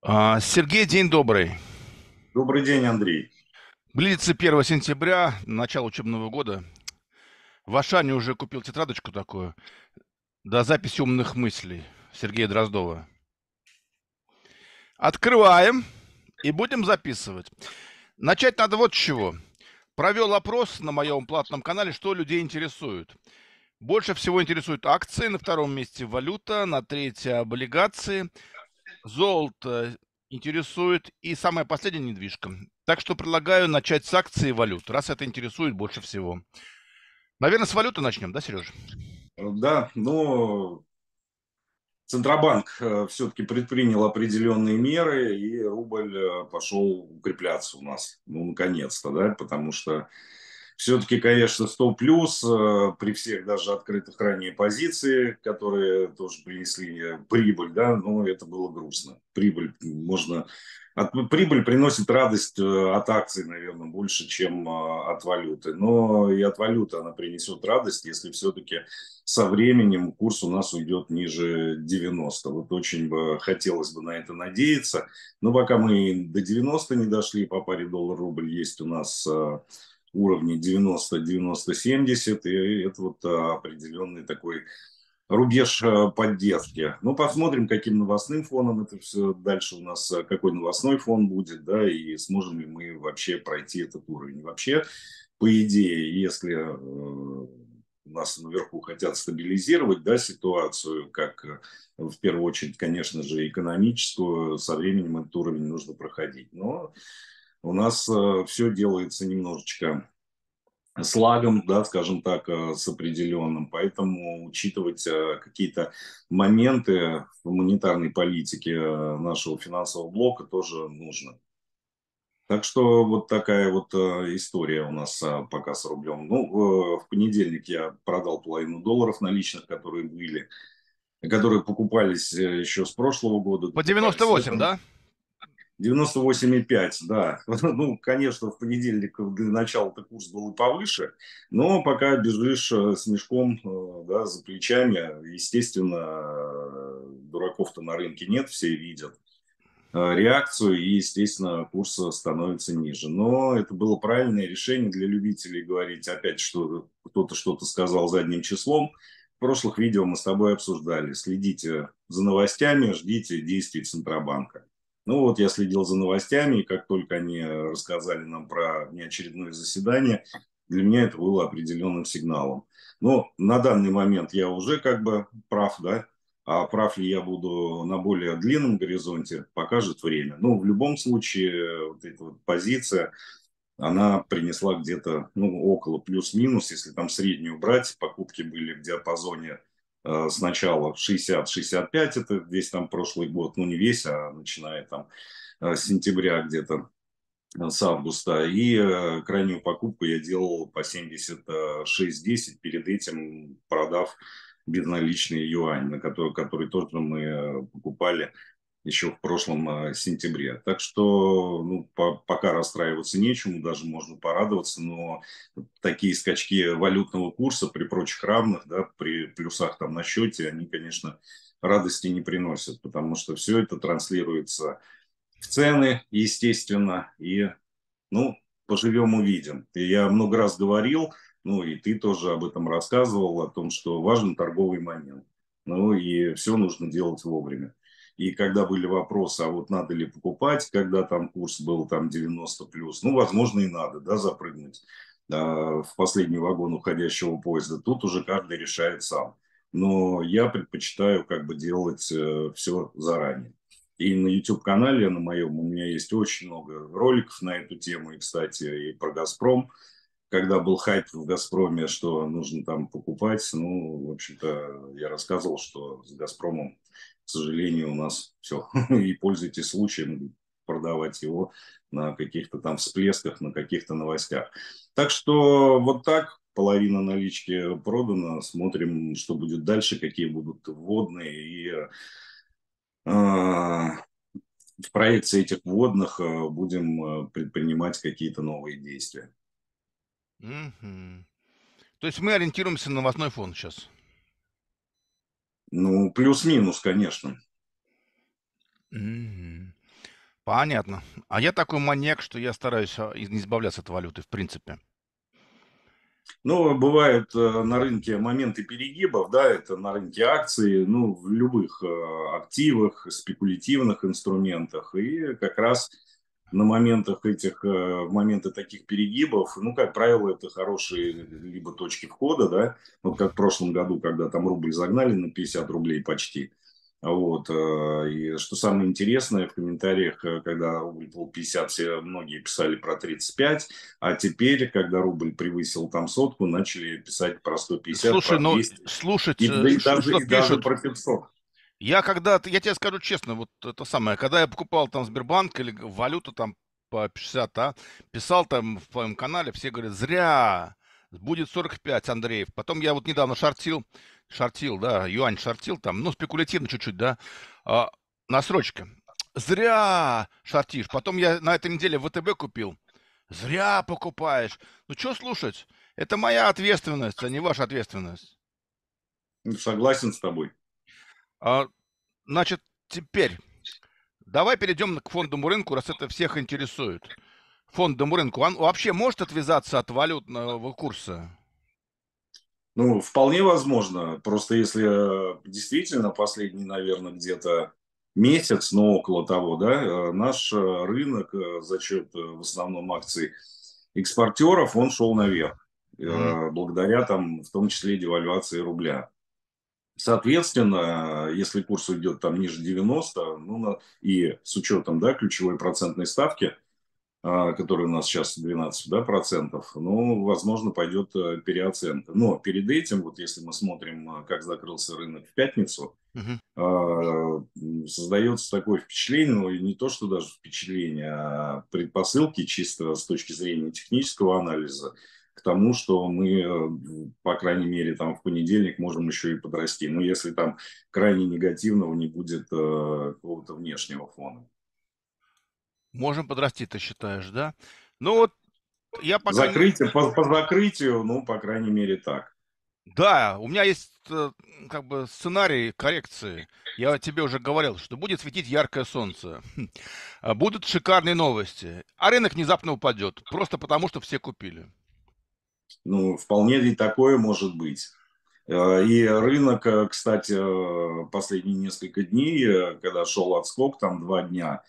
Сергей, день добрый. Добрый день, Андрей. Близится 1 сентября, начало учебного года. В Ашане уже купил тетрадочку такую, до записи умных мыслей Сергея Дроздова. Открываем и будем записывать. Начать надо вот с чего. Провел опрос на моем платном канале, что людей интересует. Больше всего интересуют акции, на втором месте валюта, на третье облигации, золото интересует и самое последнее недвижка. Так что предлагаю начать с акций и валют, раз это интересует больше всего. Наверное, с валюты начнем, да, Сереж? Да, но Центробанк все-таки предпринял определенные меры, и рубль пошел укрепляться у нас, ну, наконец-то, да, потому что все-таки, конечно, 100 плюс при всех даже открытых ранее позиции, которые тоже принесли прибыль, да, но это было грустно. Прибыль приносит радость от акций, наверное, больше, чем от валюты. Но и от валюты она принесет радость, если все-таки со временем курс у нас уйдет ниже 90. Вот очень бы хотелось бы на это надеяться. Но пока мы до 90 не дошли, по паре доллар-рубль есть у нас уровни 90-90-70, и это вот определенный такой рубеж поддержки. Ну, посмотрим, каким новостным фоном это все дальше у нас, какой новостной фон будет, да, и сможем ли мы вообще пройти этот уровень. Вообще, по идее, если у нас наверху хотят стабилизировать, да, ситуацию, как в первую очередь, конечно же, экономическую, со временем этот уровень нужно проходить. Но у нас все делается немножечко с лагом, да, скажем так, с определенным. Поэтому учитывать какие-то моменты в монетарной политике нашего финансового блока тоже нужно. Так что вот такая вот история у нас пока с рублем. Ну, в понедельник я продал половину долларов наличных, которые были, которые покупались еще с прошлого года, По докупались в 98, этом. да? 98,5, да. Ну, конечно, в понедельник для начала-то курс был и повыше, но пока бежишь с мешком, да, за плечами, естественно, дураков-то на рынке нет, все видят реакцию, и, естественно, курс становится ниже. Но это было правильное решение для любителей говорить опять, что кто-то что-то сказал задним числом. В прошлых видео мы с тобой обсуждали. Следите за новостями, ждите действий Центробанка. Ну вот я следил за новостями, и как только они рассказали нам про неочередное заседание, для меня это было определенным сигналом. Но на данный момент я уже как бы прав, да, а прав ли я буду на более длинном горизонте, покажет время. Ну, в любом случае, вот эта вот позиция, она принесла где-то, ну, около плюс-минус, если там среднюю брать, покупки были в диапазоне сначала 60-65, это весь там прошлый год, ну, не весь, а начиная там с сентября где-то, с августа. И крайнюю покупку я делал по 76.10, перед этим продав безналичный юань, который тоже мы покупали еще в прошлом сентябре. Так что ну, пока расстраиваться нечему, даже можно порадоваться, но такие скачки валютного курса при прочих равных, да, при плюсах там на счете, они, конечно, радости не приносят, потому что все это транслируется в цены, естественно, и, ну, поживем увидим. И я много раз говорил, ну, и ты тоже об этом рассказывал, о том, что важен торговый момент. Ну, и все нужно делать вовремя. И когда были вопросы, а вот надо ли покупать, когда там курс был там 90 плюс, ну, возможно, и надо, да, запрыгнуть в последний вагон уходящего поезда. Тут уже каждый решает сам. Но я предпочитаю как бы делать все заранее. И на YouTube-канале на моем у меня есть очень много роликов на эту тему. И, кстати, и про «Газпром». Когда был хайп в «Газпроме», что нужно там покупать, ну, в общем-то, я рассказывал, что с «Газпромом», к сожалению, у нас все. И пользуйтесь случаем продавать его на каких-то там всплесках, на каких-то новостях. Так что вот так. Половина налички продана. Смотрим, что будет дальше, какие будут вводные. И в проекции этих вводных будем предпринимать какие-то новые действия. Мгм. То есть мы ориентируемся на новостной фон сейчас. Ну, плюс-минус, конечно. Мгм. Понятно. А я такой маньяк, что я стараюсь не избавляться от валюты, в принципе. Ну, бывают на рынке моменты перегибов, да, это на рынке акций, ну, в любых активах, спекулятивных инструментах. И как раз на моментах этих, в моменты таких перегибов, ну, как правило, это хорошие либо точки входа, да, вот как в прошлом году, когда там рубль загнали на 50 рублей почти. Вот. И что самое интересное, в комментариях, когда рубль был 50, все, многие писали про 35, а теперь, когда рубль превысил там сотку, начали писать про 150, Слушай, про ну 200 слушать, и, да что и даже пишут. про 500. Я когда-то, я тебе скажу честно, вот это самое, когда я покупал там Сбербанк или валюту там по 60, писал там в твоем канале, все говорят, зря, будет 45, Андреев. Потом я вот недавно шортил, да, юань шортил там, ну, спекулятивно чуть-чуть, да, а, на срочке. Зря шортишь. Потом я на этой неделе ВТБ купил. Зря покупаешь. Ну, что слушать? Это моя ответственность, а не ваша ответственность. Ну, согласен с тобой. А, значит, теперь давай перейдем к фондовому рынку, раз это всех интересует. Фондовому рынку. Он вообще может отвязаться от валютного курса? Ну, вполне возможно. Просто если действительно последний, наверное, где-то месяц, но около того, да, наш рынок за счет в основном акций экспортеров, он шел наверх, Мгм. благодаря там, в том числе девальвации рубля. Соответственно, если курс уйдет там ниже 90, ну, и с учетом, да, ключевой процентной ставки, который у нас сейчас 12, да, процентов, ну, возможно, пойдет переоценка. Но перед этим, вот если мы смотрим, как закрылся рынок в пятницу, Мгм. создается такое впечатление, ну, и не то, что даже впечатление, а предпосылки чисто с точки зрения технического анализа к тому, что мы, по крайней мере, там в понедельник можем еще и подрасти. Но если там крайне негативного не будет какого-то внешнего фона. Можем подрасти, ты считаешь, да? Ну вот я пока не... Закрытие, по закрытию, ну, по крайней мере, так. Да, у меня есть как бы сценарий коррекции. Я тебе уже говорил, что будет светить яркое солнце. Будут шикарные новости. А рынок внезапно упадет. Просто потому, что все купили. Ну, вполне ли такое может быть. И рынок, кстати, последние несколько дней, когда шел отскок, там 2 дня,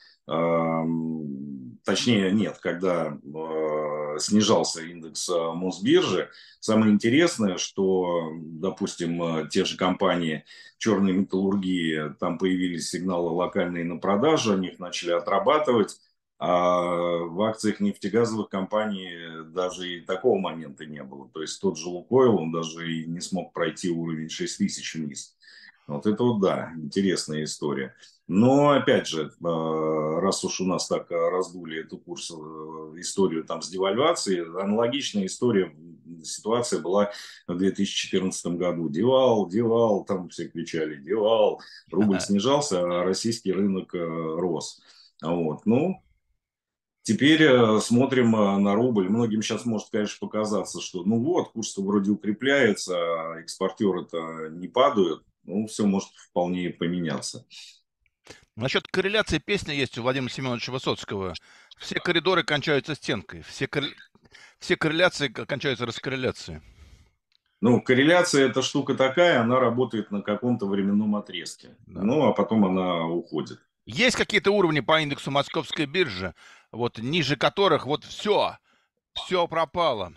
точнее, нет, когда снижался индекс Мосбиржи, самое интересное, что, допустим, те же компании черной металлургии, там появились сигналы локальные на продажу, они их начали отрабатывать, а в акциях нефтегазовых компаний даже и такого момента не было. То есть тот же Лукойл, он даже и не смог пройти уровень 6000 вниз. Вот это вот, да, интересная история. Но, опять же, раз уж у нас так раздули эту курс, историю там с девальвацией, аналогичная история, ситуация была в 2014 году. Девал, девал, там все кричали, девал, рубль снижался, а российский рынок рос. Вот. Ну, теперь смотрим на рубль. Многим сейчас может, конечно, показаться, что ну вот, курс-то вроде укрепляется, а экспортеры-то не падают. Ну, все может вполне поменяться. Насчет корреляции песни есть у Владимира Семеновича Высоцкого. Все коридоры кончаются стенкой. Все корреляции кончаются раскорреляцией. Ну, корреляция – это штука такая, она работает на каком-то временном отрезке. Да. Ну, а потом она уходит. Есть какие-то уровни по индексу Московской биржи, вот ниже которых вот все пропало.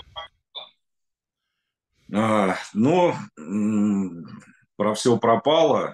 Но про все пропало.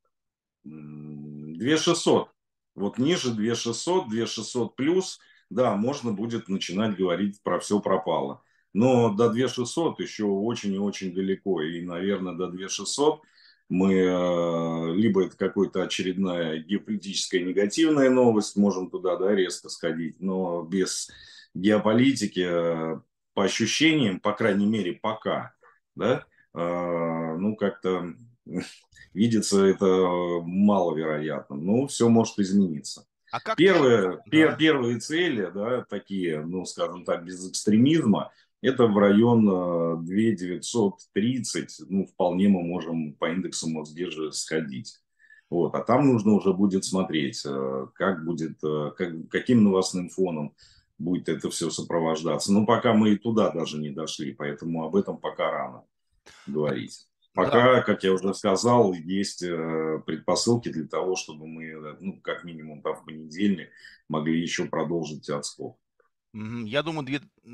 2600. Вот ниже 2600, 2600 плюс, да, можно будет начинать говорить про все пропало. Но до 2600 еще очень и очень далеко. И, наверное, до 2600 мы либо это какая-то очередная геополитическая негативная новость, можем туда, да, резко сходить, но без геополитики, по ощущениям, по крайней мере, пока, да, ну, как-то видится это маловероятным. Но все может измениться. А как ты... Да. Первые цели, да, такие, ну, скажем так, без экстремизма, это в район 2 930, ну, вполне мы можем по индексу Мосбиржи сходить. Вот, а там нужно уже будет смотреть, как будет, каким новостным фоном будет это все сопровождаться. Но пока мы и туда даже не дошли, поэтому об этом пока рано А, говорить. Да. Пока, как я уже сказал, есть предпосылки для того, чтобы мы, ну, как минимум, там, в понедельник могли еще продолжить отскок. Я думаю,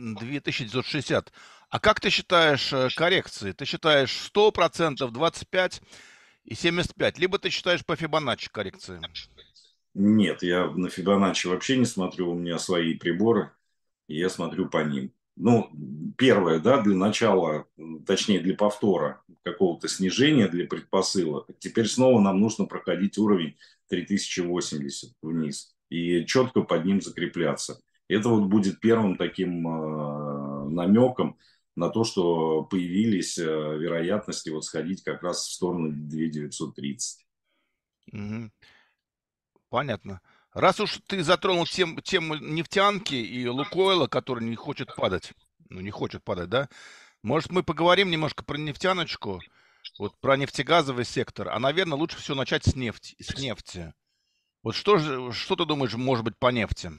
2960. А как ты считаешь коррекции? Ты считаешь 100%, 25 и 75? Либо ты считаешь по Фибоначчи коррекции? Нет, я на Фибоначчи вообще не смотрю, у меня свои приборы, и я смотрю по ним. Ну, первое, да, для начала, точнее, для повтора какого-то снижения, для предпосылок. Теперь снова нам нужно проходить уровень 3080 вниз и четко под ним закрепляться. Это вот будет первым таким намеком на то, что появились вероятности вот сходить как раз в сторону 2930. Мгм. Понятно. Раз уж ты затронул тему нефтянки и Лукойла, который не хочет падать, ну, не хочет падать, да? Может, мы поговорим немножко про нефтяночку, вот про нефтегазовый сектор, а, наверное, лучше всего начать с нефти. Вот что ты думаешь, может быть, по нефти?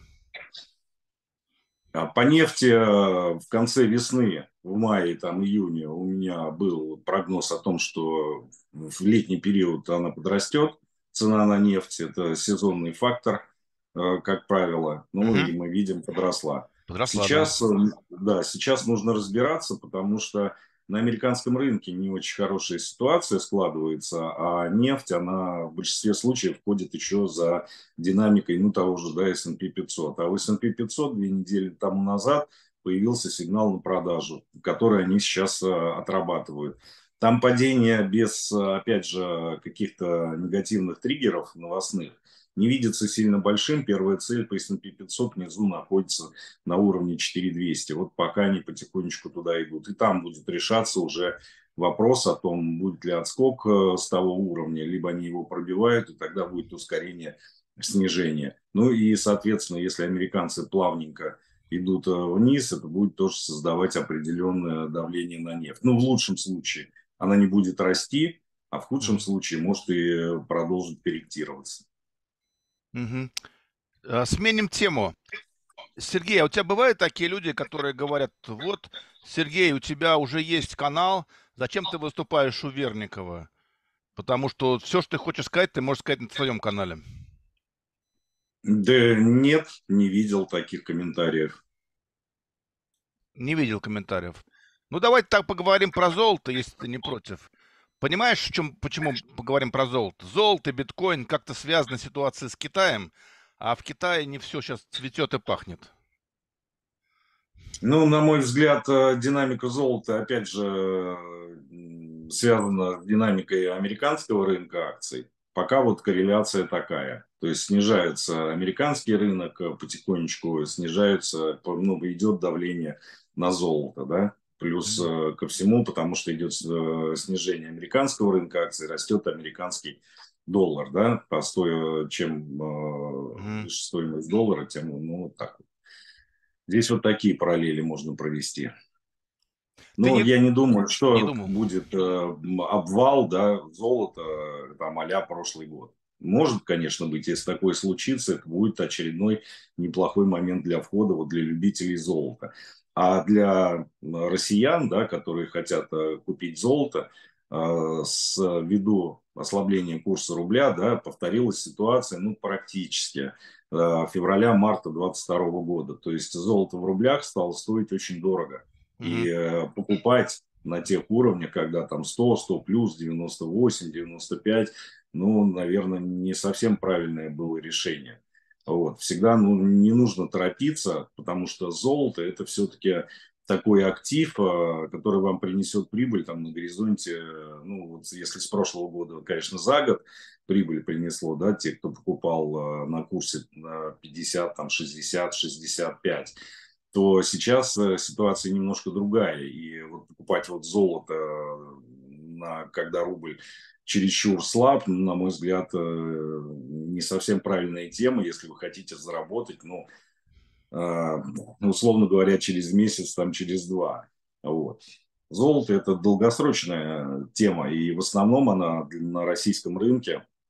А по нефти в конце весны, в мае, там, июне у меня был прогноз о том, что в летний период она подрастет, цена на нефть, это сезонный фактор, как правило, ну Мгм. и мы видим, подросла. Подросла, да. Сейчас, да, сейчас нужно разбираться, потому что на американском рынке не очень хорошая ситуация складывается, а нефть, она в большинстве случаев входит еще за динамикой, ну, того же, да, S&P 500. А в S&P 500 2 недели тому назад появился сигнал на продажу, который они сейчас отрабатывают. Там падение без, опять же, каких-то негативных триггеров новостных не видится сильно большим. Первая цель по S&P 500 внизу находится на уровне 4200. Вот пока они потихонечку туда идут. И там будет решаться уже вопрос о том, будет ли отскок с того уровня, либо они его пробивают, и тогда будет ускорение снижения. Ну и, соответственно, если американцы плавненько идут вниз, это будет тоже создавать определенное давление на нефть. Ну, в лучшем случае она не будет расти, а в худшем Мгм. случае может и продолжить корректироваться. Мгм. Сменим тему. Сергей, а у тебя бывают такие люди, которые говорят: вот, Сергей, у тебя уже есть канал, зачем ты выступаешь у Верникова? Потому что все, что ты хочешь сказать, ты можешь сказать на своем канале. Да нет, не видел таких комментариев. Не видел комментариев. Ну, давайте так поговорим про золото, если ты не против. Понимаешь, почему поговорим про золото? Золото, биткоин как-то связаны с ситуацией с Китаем, а в Китае не все сейчас цветет и пахнет. Ну, на мой взгляд, динамика золота, опять же, связана с динамикой американского рынка акций. Пока вот корреляция такая. То есть снижается американский рынок потихонечку, снижается, ну, идет давление на золото, да. Плюс Мгм. ко всему, потому что идет снижение американского рынка акций, растет американский доллар, да, чем Мгм. выше стоимость доллара, тем, ну, вот так вот. Здесь вот такие параллели можно провести. Ты Но я не думаю, не что думал? будет обвал, да, золота там а прошлый год. Может, конечно, быть, если такое случится, это будет очередной неплохой момент для входа, вот для любителей золота. А для россиян, да, которые хотят купить золото, ввиду ослабления курса рубля, да, повторилась ситуация, ну, практически февраля-марта 2022 года. То есть золото в рублях стало стоить очень дорого. И Мгм. покупать на тех уровнях, когда там 100, 100 плюс, 98, 95, ну, наверное, не совсем правильное было решение. Вот. Всегда ну, не нужно торопиться, потому что золото это все-таки такой актив, который вам принесет прибыль там на горизонте, ну, вот если с прошлого года, конечно, за год прибыль принесло, да, те, кто покупал на курсе 50, там, 60, 65, то сейчас ситуация немножко другая. И вот покупать вот золото, когда рубль чересчур слаб, на мой взгляд, не совсем правильная тема, если вы хотите заработать, ну, условно говоря, через месяц, там, через два. Вот. Золото – это долгосрочная тема, и в основном она на российском рынке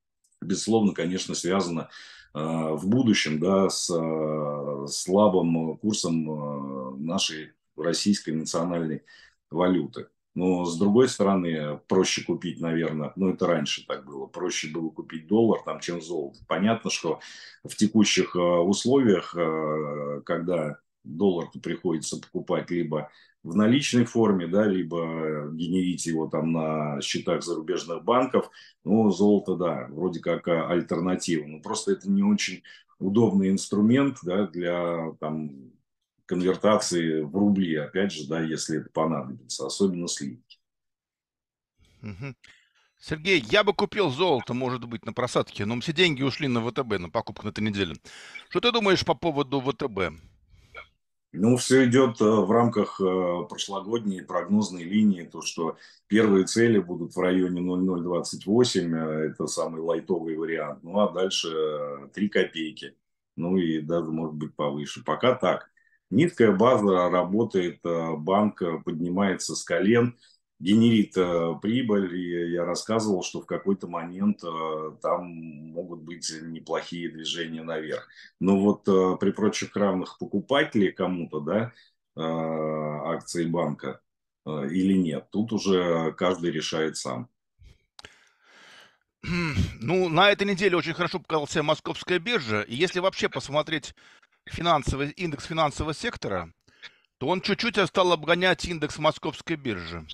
безусловно, конечно, связано в будущем, да, с слабым курсом нашей российской национальной валюты. Но, с другой стороны, проще купить, наверное, ну, это раньше так было, проще было купить доллар, там, чем золото. Понятно, что в текущих условиях, когда доллар приходится покупать либо в наличной форме, да, либо генерить его там на счетах зарубежных банков, ну, золото, да, вроде как альтернатива. Но просто это не очень удобный инструмент, да, для там конвертации в рубли, опять же, да, если это понадобится, особенно сливки. Мгм. Сергей, я бы купил золото, может быть, на просадке, но все деньги ушли на ВТБ, на покупку на этой неделе. Что ты думаешь по поводу ВТБ? Ну, все идет в рамках прошлогодней прогнозной линии, то, что первые цели будут в районе 0,028, это самый лайтовый вариант, ну, а дальше 3 копейки, ну, и даже, может быть, повыше. Пока так. Низкая база работает, банк поднимается с колен, генерит прибыль, и я рассказывал, что в какой-то момент там могут быть неплохие движения наверх. Но вот при прочих равных покупать ли кому-то, да, акции банка или нет, тут уже каждый решает сам. Ну, на этой неделе очень хорошо показала себя московская биржа. И если вообще посмотреть индекс финансового сектора, то он чуть-чуть стал обгонять индекс московской биржи.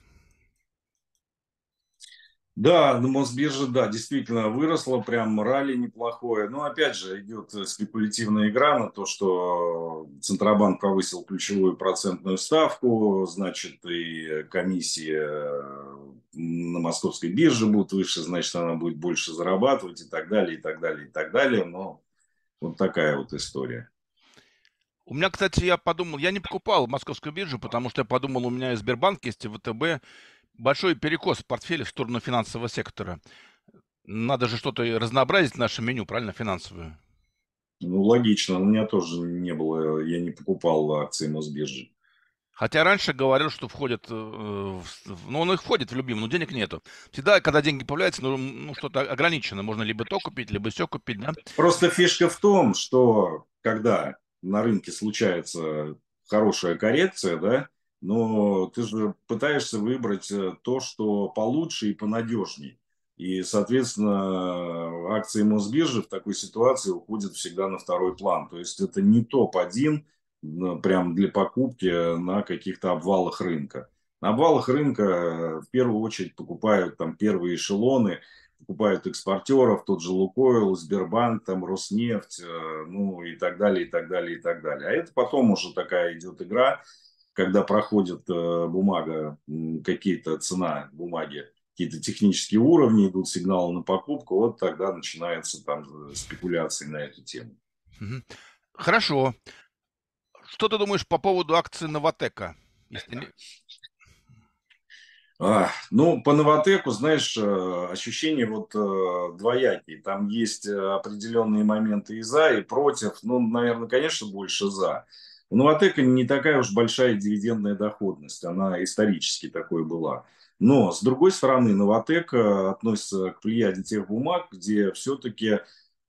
Да, на Мосбирже, да, действительно выросла, прям ралли неплохое. Но опять же идет спекулятивная игра на то, что Центробанк повысил ключевую процентную ставку, значит, и комиссии на московской бирже будут выше, значит, она будет больше зарабатывать и так далее, и так далее, и так далее. Но вот такая вот история. У меня, кстати, я подумал, я не покупал московскую биржу, потому что я подумал, у меня и Сбербанк есть, и ВТБ. Большой перекос в портфеле в сторону финансового сектора. Надо же что-то и разнообразить в нашем меню, правильно, финансовое. Ну, логично, у меня тоже не было, я не покупал акции Мосбиржи. Хотя раньше говорил, что входит, ну, он и входит в любимый, но денег нету. Всегда, когда деньги появляются, ну, что-то ограничено. Можно либо то купить, либо все купить, да? Просто фишка в том, что когда на рынке случается хорошая коррекция, да, но ты же пытаешься выбрать то, что получше и понадежней. И, соответственно, акции Мосбиржи в такой ситуации уходят всегда на второй план. То есть это не топ-1 прям для покупки на каких-то обвалах рынка. На обвалах рынка в первую очередь покупают там первые эшелоны, покупают экспортеров, тот же Лукойл, Сбербанк, там Роснефть, ну и так далее, и так далее, и так далее. А это потом уже такая идет игра, когда проходит бумага, какие-то цена бумаги, какие-то технические уровни, идут сигналы на покупку, вот тогда начинаются там спекуляции на эту тему. Мгм. Хорошо. Что ты думаешь по поводу акции Новотека? Если не... Ну, по Новотеку, знаешь, ощущения вот двоякие. Там есть определенные моменты и за, и против. Ну, наверное, конечно, больше за. У Новотека не такая уж большая дивидендная доходность. Она исторически такой была. Но, с другой стороны, Новотек относится к плеяде тех бумаг, где все-таки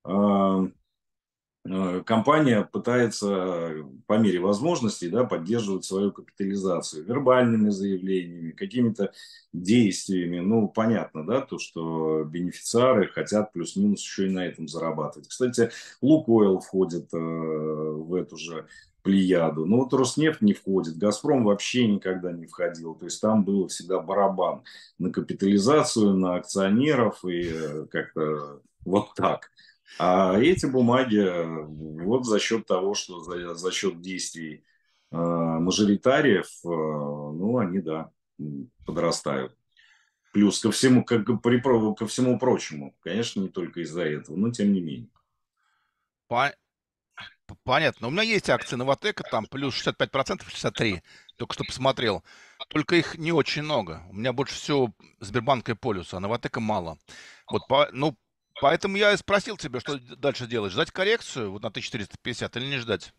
компания пытается по мере возможностей, да, поддерживать свою капитализацию вербальными заявлениями, какими-то действиями. Ну, понятно, да, то, что бенефициары хотят плюс-минус еще и на этом зарабатывать. Кстати, Лукойл входит в эту же плеяду. Но вот Роснефть не входит, Газпром вообще никогда не входил. То есть там было всегда барабан на капитализацию, на акционеров и как-то вот так. А эти бумаги, вот за счет того, что за счет действий мажоритариев, ну, они, да, подрастают. Плюс ко всему, ко всему прочему, конечно, не только из-за этого, но тем не менее. По- Понятно. У меня есть акции Новотека, там плюс 65%, 63%. Только что посмотрел. Только их не очень много. У меня больше всего Сбербанка и Полюса, а Новотека мало. Вот, ну, поэтому я и спросил тебя, что дальше делать. Ждать коррекцию вот на 1450 или не ждать?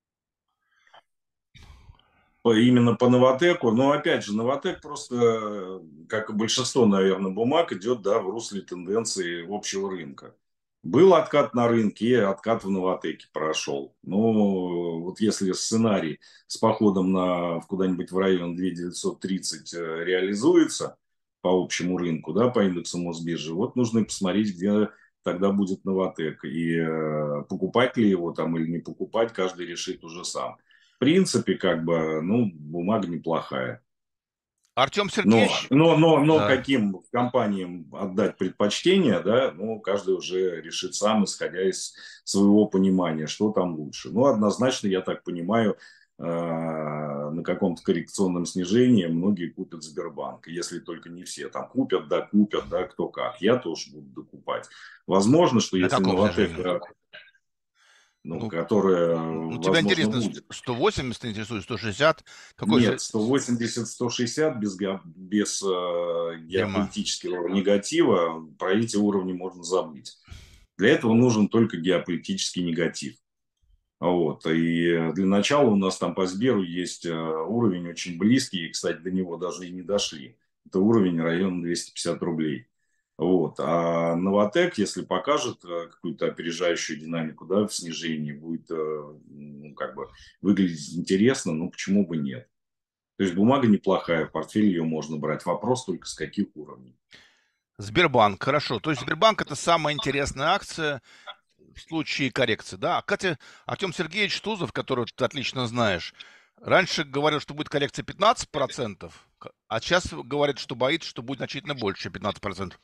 Именно по Новотеку, но опять же, Новотек просто, как и большинство, наверное, бумаг, идет, да, в русле тенденции общего рынка. Был откат на рынке, и откат в Новатэке прошел. Но вот если сценарий с походом в куда-нибудь в район 2930 реализуется по общему рынку, да, по индексу Мосбиржи, вот нужно посмотреть, где тогда будет Новатэк. И покупать ли его там или не покупать, каждый решит уже сам. В принципе, как бы, ну, бумага неплохая. Артем Но, Сергеевич, но да. каким компаниям отдать предпочтение, да, ну, каждый уже решит сам, исходя из своего понимания, что там лучше. Ну, однозначно, я так понимаю, на каком-то коррекционном снижении многие купят Сбербанк. Если только не все там купят, да, кто как. Я тоже буду докупать. Возможно, что На если каком Новатэк, снижении? ну, Ну, которая, ну, тебя возможно, интересно, будет. 180 интересует, 160? Какой Нет, 180-160 без тема? геополитического негатива, про эти уровни можно забыть. Для этого нужен только геополитический негатив. Вот. И для начала у нас там по Сберу есть уровень очень близкий, и, кстати, до него даже и не дошли. Это уровень района 250 рублей. Вот. А Новатэк, если покажет какую-то опережающую динамику, да, в снижении, будет ну, как бы выглядеть интересно, ну почему бы нет. То есть бумага неплохая, в портфель ее можно брать. Вопрос только с каких уровней. Сбербанк, хорошо. То есть Сбербанк это самая интересная акция в случае коррекции, да? А, кстати, Артем Сергеевич Тузов, которого ты отлично знаешь, раньше говорил, что будет коррекция 15%, а сейчас говорит, что боится, что будет значительно больше 15%.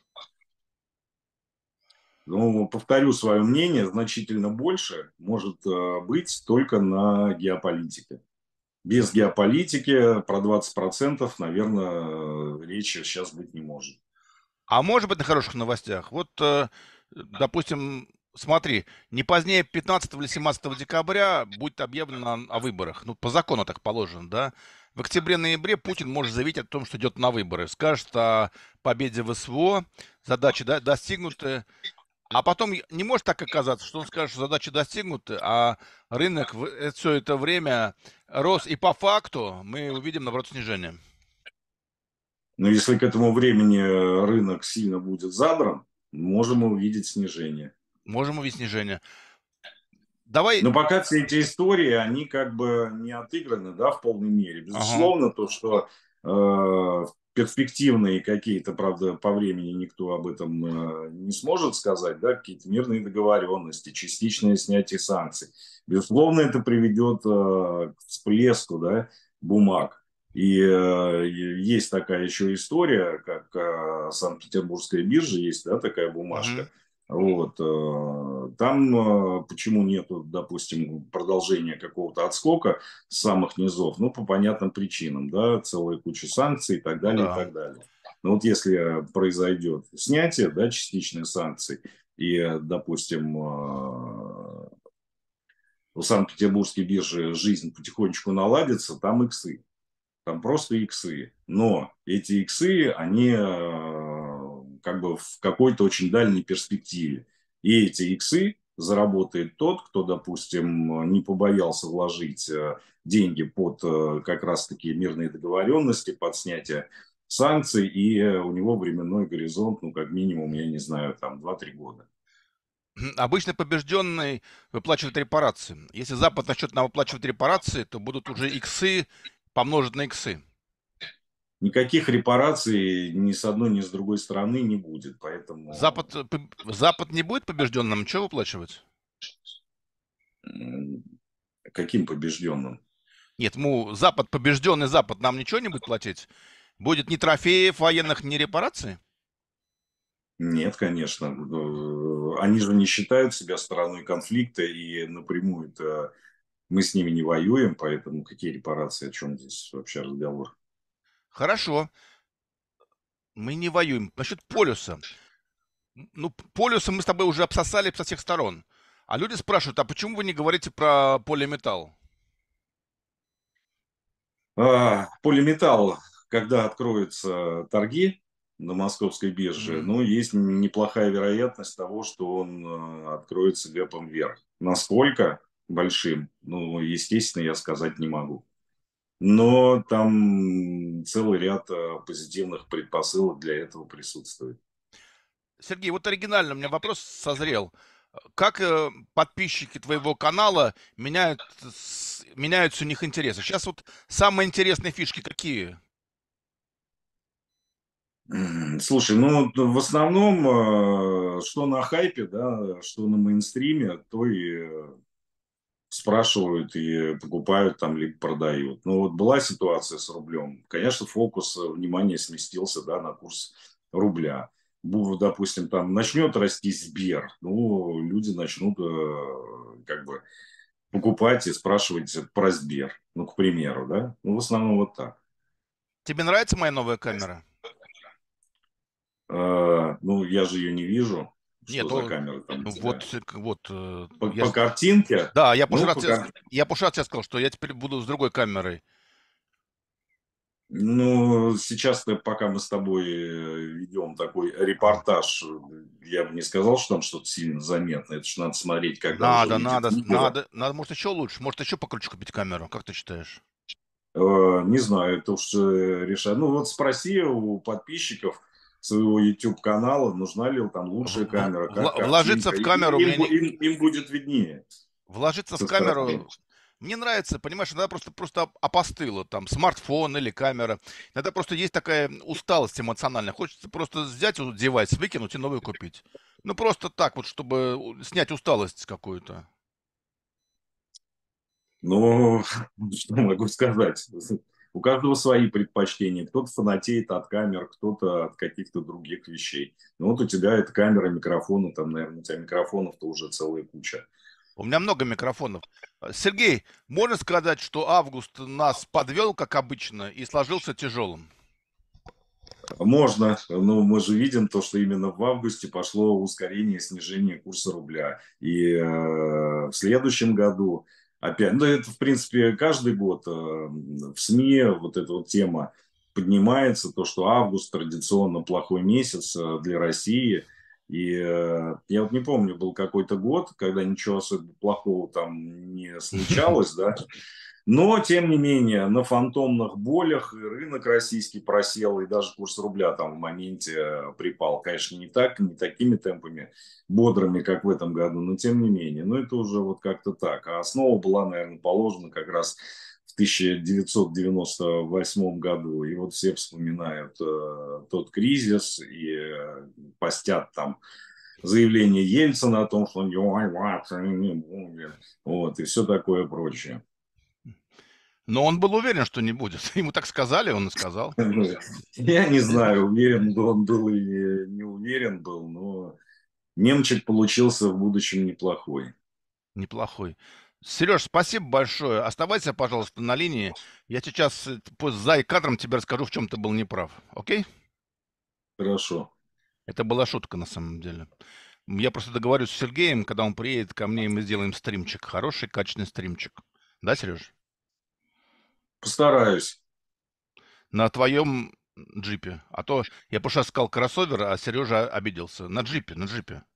Но повторю свое мнение, значительно больше может быть только на геополитике. Без геополитики про 20%, наверное, речи сейчас быть не может. А может быть на хороших новостях. Вот, допустим, смотри, не позднее 15 или 17 декабря будет объявлено о выборах. Ну, по закону так положено, да. В октябре-ноябре Путин может заявить о том, что идет на выборы. Скажет о победе в СВО, задачи достигнуты. А потом не может так оказаться, что он скажет, что задачи достигнуты, а рынок все это время рос, и по факту мы увидим, наоборот, снижение. Но если к этому времени рынок сильно будет задран, можем увидеть снижение. Можем увидеть снижение. Давай. Но пока все эти истории, они как бы не отыграны, да, в полной мере. Ага. Безусловно, то, что перспективные какие-то, правда, по времени никто об этом не сможет сказать, да, какие-то мирные договоренности, частичное снятие санкций. Безусловно, это приведет к всплеску, да, бумаг. И есть такая еще история, как Санкт-Петербургская биржа, есть, да, такая Мгм. бумажка. Вот. Там почему нету, допустим, продолжения какого-то отскока с самых низов? Ну, по понятным причинам, да, целая куча санкций и так Ну далее, и да. так далее. Но вот если произойдет снятие, да, частичные санкции, и, допустим, у Санкт-Петербургской биржи жизнь потихонечку наладится, там иксы. Там просто иксы. Но эти иксы, они как бы в какой-то очень дальней перспективе. И эти иксы заработает тот, кто, допустим, не побоялся вложить деньги под как раз-таки мирные договоренности, под снятие санкций, и у него временной горизонт, ну, как минимум, я не знаю, там 2-3 года. Обычно побежденный выплачивает репарации. Если Запад начнет нам выплачивать репарации, то будут уже иксы помножить на иксы. Никаких репараций ни с одной, ни с другой стороны не будет, поэтому Запад не будет побежденным, что выплачивать? м, каким побежденным? Нет, Запад, побежденный Запад нам ничего не будет платить? Будет ни трофеев военных, ни репараций? Нет, конечно. Они же не считают себя стороной конфликта, и напрямую мы с ними не воюем, поэтому какие репарации, о чем здесь вообще разговор? Хорошо, мы не воюем. Насчет полюса. Ну, полюса мы с тобой уже обсосали со всех сторон. А люди спрашивают, а почему вы не говорите про полиметалл? Полиметалл, когда откроются торги на московской бирже, Мгм. ну, есть неплохая вероятность того, что он откроется гэпом вверх. Насколько большим? Ну, естественно, я сказать не могу. Но там целый ряд позитивных предпосылок для этого присутствует. Сергей, вот оригинально у меня вопрос созрел. Как подписчики твоего канала меняются у них интересы? Сейчас вот самые интересные фишки какие? Слушай, ну вот в основном, что на хайпе, да, что на мейнстриме, то и спрашивают и покупают там, либо продают. Ну вот была ситуация с рублем. Конечно, фокус внимания сместился, да, на курс рубля. Допустим, там начнет расти Сбер, ну, люди начнут как бы покупать и спрашивать про Сбер, ну, к примеру, да. Ну, в основном вот так. Тебе нравится моя новая камера? Ну, я же ее не вижу. Что Нет, за камера там у тебя? я, По картинке? да, я в прошлый Ну, раз я в прошлый раз тебе сказал, что я теперь буду с другой камерой. Ну, сейчас, пока мы с тобой ведем такой репортаж, я бы не сказал, что там что-то сильно заметно. Это же надо смотреть, когда уже выйдет видео. Может еще лучше, может еще покруче купить камеру, как ты считаешь? Не знаю, это уж решать. Ну, вот спроси у подписчиков своего YouTube-канала, нужна ли там лучшая камера, как Вложиться картинка. в камеру мне не... Им будет виднее Вложиться в со стороны. камеру мне нравится, понимаешь, иногда просто опостыло, там, смартфон или камера. Иногда просто есть такая усталость эмоциональная. Хочется просто взять вот девайс, выкинуть и новый купить. Ну, просто так вот, чтобы снять усталость какую-то. Ну, что могу сказать? У каждого свои предпочтения. Кто-то фанатеет от камер, кто-то от каких-то других вещей. Ну вот у тебя это камера, микрофоны, там, наверное, у тебя микрофонов-то уже целая куча. У меня много микрофонов. Сергей, можно сказать, что август нас подвел, как обычно, и сложился тяжелым? Можно, но мы же видим то, что именно в августе пошло ускорение снижения курса рубля. И в следующем году опять, ну это в принципе каждый год в СМИ вот эта вот тема поднимается, то, что август традиционно плохой месяц для России. И я вот не помню, был какой-то год, когда ничего особо плохого там не случалось, да, но, тем не менее, на фантомных болях и рынок российский просел, и даже курс рубля там в моменте припал. Конечно, не так, не такими темпами бодрыми, как в этом году, но тем не менее. Но это уже вот как-то так. А основа была, наверное, положена как раз в 1998 году. И вот все вспоминают тот кризис и постят там заявление Ельцина о том, что он не будет, вот, и все такое прочее. Но он был уверен, что не будет. Ему так сказали, он и сказал. Я не знаю, уверен был он был или не уверен был, но немчик получился в будущем неплохой. Неплохой. Сереж, спасибо большое. Оставайся, пожалуйста, на линии. Я сейчас за кадром тебе расскажу, в чем ты был неправ. Окей? Хорошо. Это была шутка на самом деле. Я просто договорюсь с Сергеем, когда он приедет ко мне, и мы сделаем стримчик. Хороший, качественный стримчик. Да, Сереж? Постараюсь. На твоем джипе. А то я в прошлый раз сказал кроссовер, а Сережа обиделся. На джипе, на джипе.